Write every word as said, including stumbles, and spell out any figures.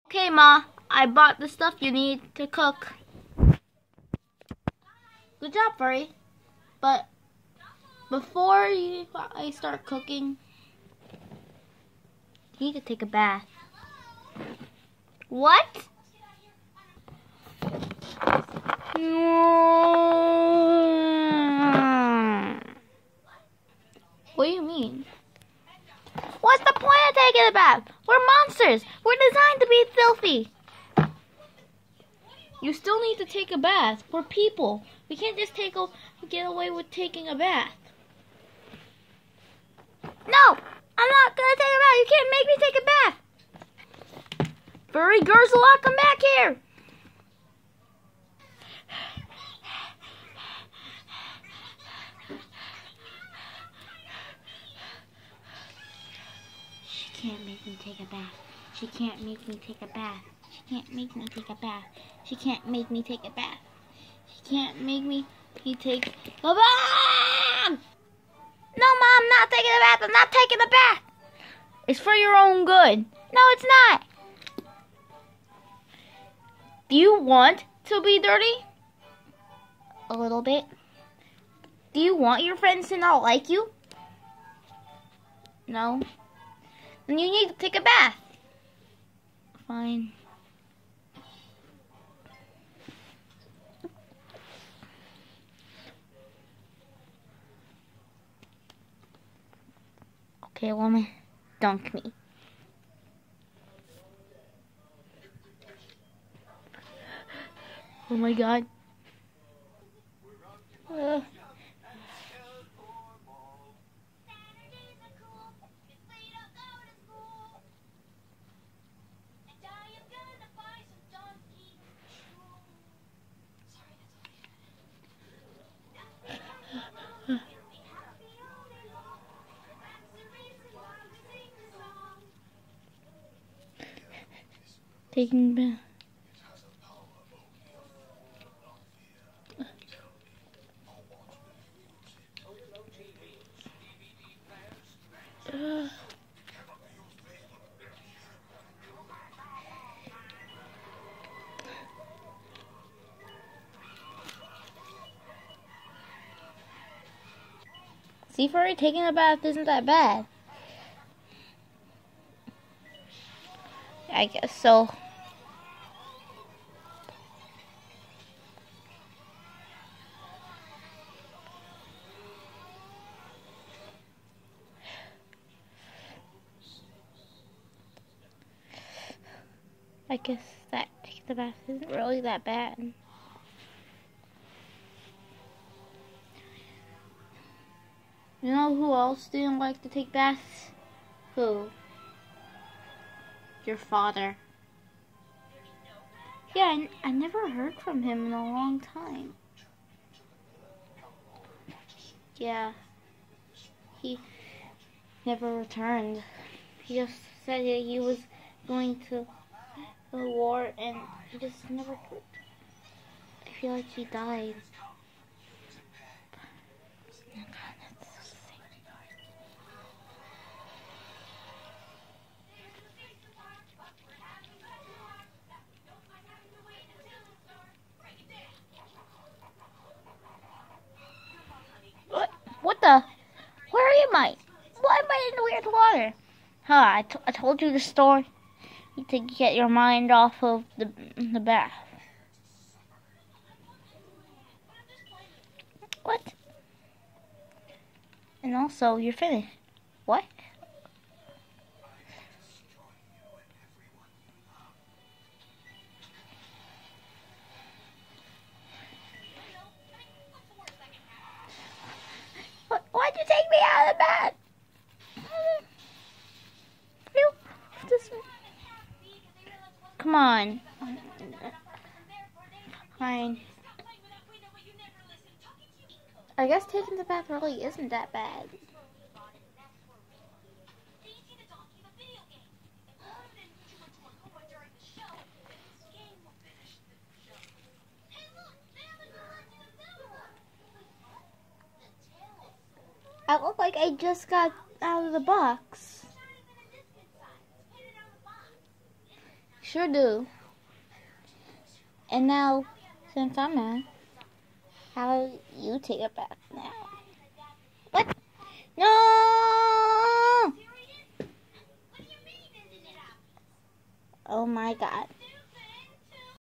Okay, Ma, I bought the stuff you need to cook. Good job, Furry. But before you, I start cooking, you need to take a bath. What? What do you mean? What's the point of taking a bath? We're monsters. We're designed to be filthy. You still need to take a bath. We're people. We can't just take a, get away with taking a bath. No, I'm not gonna take a bath. You can't make me take a bath. Furry Gerzalot, come back here. She can't make me take a bath. She can't make me take a bath. She can't make me take a bath. She can't make me take a bath. She can't make me take a bath. No, Mom, I'm not taking a bath. I'm not taking a bath. It's for your own good. No, it's not. Do you want to be dirty? A little bit. Do you want your friends to not like you? No. Then you need to take a bath. Fine. Okay, woman, dunk me. Oh my God. Uh. Taking bath. Uh. See, Furry, taking a bath isn't that bad. I guess so. I guess that taking the bath isn't really that bad. You know who else didn't like to take baths? Who? Your father. Yeah, I, I never heard from him in a long time. Yeah. He never returned. He just said that he was going to the war and he just never... I feel like he died. Oh God, that's so sick. What? What the? Where am I? Why am I in the weird water? Huh, I, t I told you the story. You need to get your mind off of the, the bath. What? And also, you're finished. What? What? Why'd you take me out of the bath? This one. Come on. Fine. I guess taking the bath really isn't that bad. I look like I just got out of the box. Sure do. And now, since I'm mad, how about you take a bath now? What? No! Oh my God.